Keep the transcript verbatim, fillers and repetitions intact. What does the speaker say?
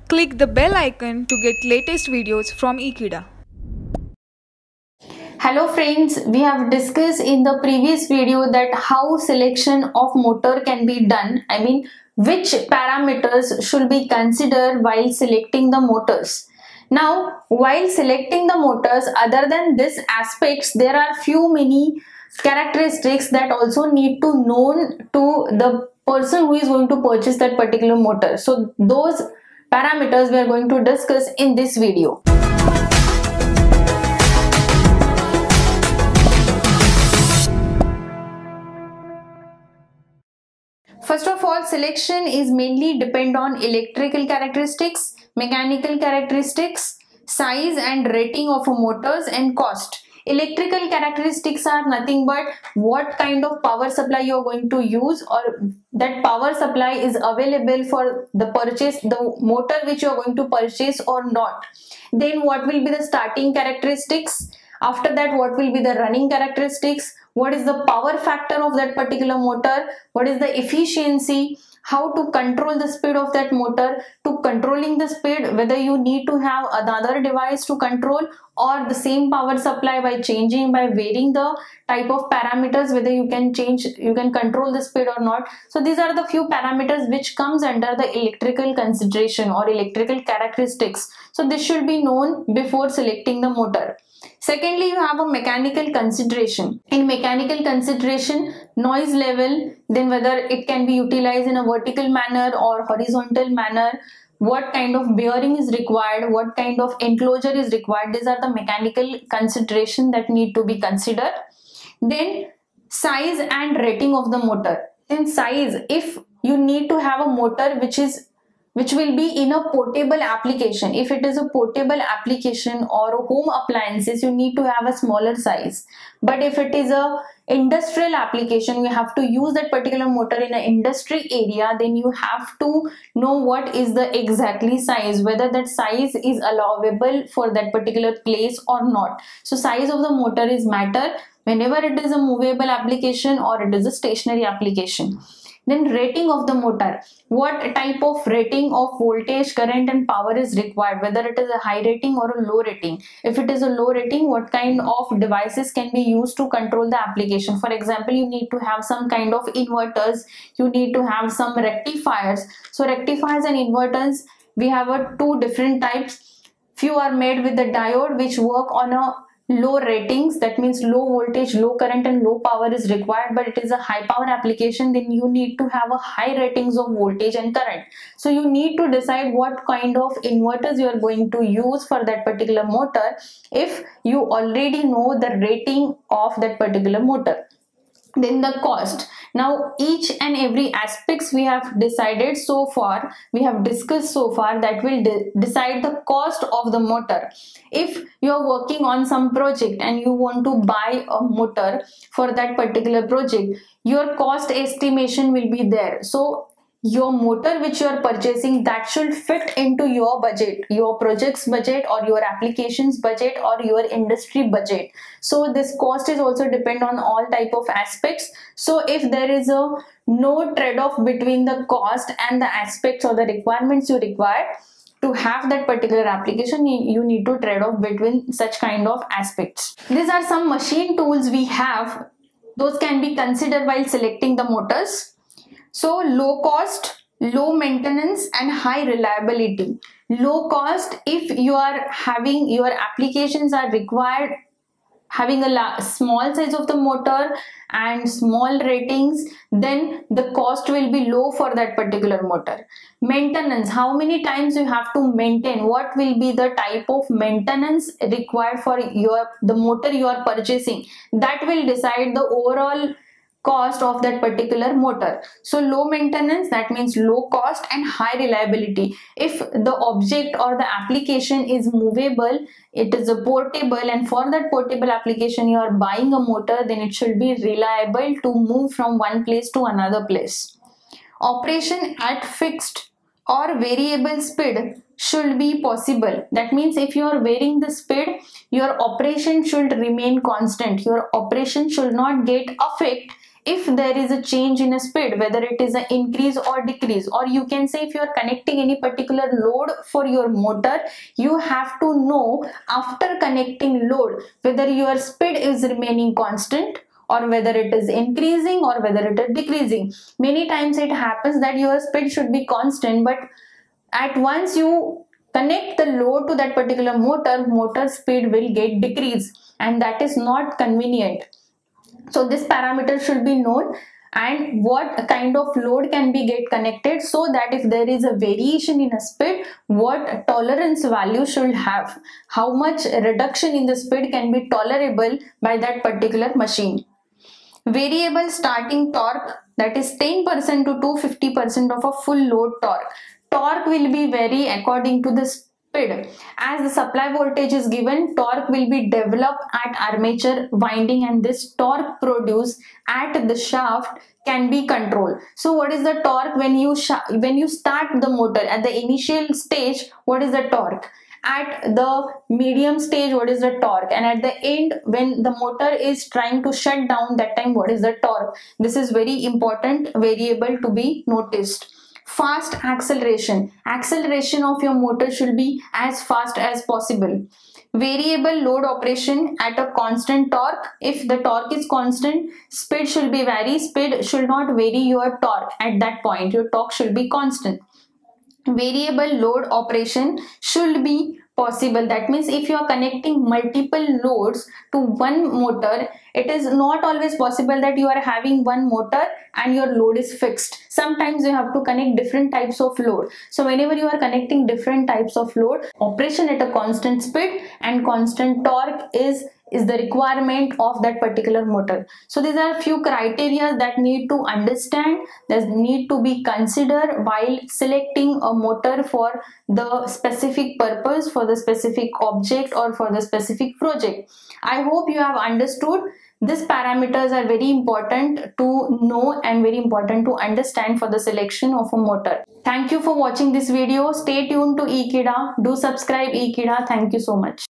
Click the bell icon to get latest videos from Ekeeda. Hello friends, we have discussed in the previous video that how selection of motor can be done. I mean, which parameters should be considered while selecting the motors. Now, while selecting the motors, other than these aspects, there are few many characteristics that also need to known to the person who is going to purchase that particular motor. So those parameters we are going to discuss in this video. First of all, selection is mainly depend on electrical characteristics, mechanical characteristics, size and rating of a motors and cost. Electrical characteristics are nothing but what kind of power supply you are going to use, or that power supply is available for the purchase, the motor which you are going to purchase or not. Then what will be the starting characteristics? After that, what will be the running characteristics? What is the power factor of that particular motor? What is the efficiency? How to control the speed of that motor? To controlling the speed, whether you need to have another device to control or the same power supply by changing, by varying the type of parameters, whether you can change, you can control the speed or not. So these are the few parameters which comes under the electrical consideration or electrical characteristics. So this should be known before selecting the motor. Secondly, you have a mechanical consideration. In mechanical consideration, noise level, then whether it can be utilized in a vertical manner or horizontal manner, what kind of bearing is required, what kind of enclosure is required. These are the mechanical consideration that need to be considered. Then size and rating of the motor. In size, if you need to have a motor which is which will be in a portable application. If it is a portable application or a home appliances, you need to have a smaller size. But if it is a industrial application, you have to use that particular motor in an industry area, then you have to know what is the exactly size, whether that size is allowable for that particular place or not. So size of the motor is matter whenever it is a movable application or it is a stationary application. Then rating of the motor. What type of rating of voltage, current and power is required, whether it is a high rating or a low rating. If it is a low rating, what kind of devices can be used to control the application. For example, you need to have some kind of inverters, you need to have some rectifiers. So rectifiers and inverters, we have a two different types. Few are made with the diode which work on a low ratings, that means low voltage, low current and low power is required, but it is a high power application, then you need to have a high ratings of voltage and current. So you need to decide what kind of inverters you are going to use for that particular motor if you already know the rating of that particular motor. Then the cost. Now each and every aspects we have decided so far, we have discussed so far, that will de decide the cost of the motor. If you are working on some project and you want to buy a motor for that particular project, your cost estimation will be there. So your motor which you are purchasing, that should fit into your budget, your project's budget or your application's budget or your industry budget. So this cost is also depend on all type of aspects. So if there is a no trade-off between the cost and the aspects or the requirements you require to have that particular application, you need to trade off between such kind of aspects. These are some machine tools we have. Those can be considered while selecting the motors. So low cost, low maintenance and high reliability. Low cost, if you are having your applications are required having a small size of the motor and small ratings, then the cost will be low for that particular motor. Maintenance, how many times you have to maintain, what will be the type of maintenance required for your the motor you are purchasing, that will decide the overall cost of that particular motor. So low maintenance, that means low cost, and high reliability. If the object or the application is movable, it is a portable, and for that portable application you are buying a motor, then it should be reliable to move from one place to another place. Operation at fixed or variable speed should be possible. That means if you are varying the speed, your operation should remain constant. Your operation should not get affected if there is a change in a speed, whether it is an increase or decrease, or you can say if you are connecting any particular load for your motor, you have to know after connecting load whether your speed is remaining constant or whether it is increasing or whether it is decreasing. Many times it happens that your speed should be constant, but at once you connect the load to that particular motor, motor speed will get decreased, and that is not convenient. So this parameter should be known, and what kind of load can be get connected, so that if there is a variation in a speed, what tolerance value should have, how much reduction in the speed can be tolerable by that particular machine. Variable starting torque, that is ten percent to two hundred fifty percent of a full load torque. Torque will be vary according to the speed. As the supply voltage is given, torque will be developed at armature winding, and this torque produced at the shaft can be controlled. So what is the torque when you when you start the motor at the initial stage? What is the torque? At the medium stage, what is the torque? And at the end, when the motor is trying to shut down, that time what is the torque? This is very important variable to be noticed. Fast acceleration. Acceleration of your motor should be as fast as possible. Variable load operation at a constant torque. If the torque is constant, speed should be vary. Speed should not vary your torque at that point. Your torque should be constant. Variable load operation should be possible. That means if you are connecting multiple loads to one motor, it is not always possible that you are having one motor and your load is fixed. Sometimes you have to connect different types of load. So whenever you are connecting different types of load, operation at a constant speed and constant torque is is the requirement of that particular motor. So these are few criteria that need to understand, that need to be considered while selecting a motor for the specific purpose, for the specific object or for the specific project. I hope you have understood. These parameters are very important to know and very important to understand for the selection of a motor. Thank you for watching this video. Stay tuned to Ekeeda. Do subscribe Ekeeda. Thank you so much.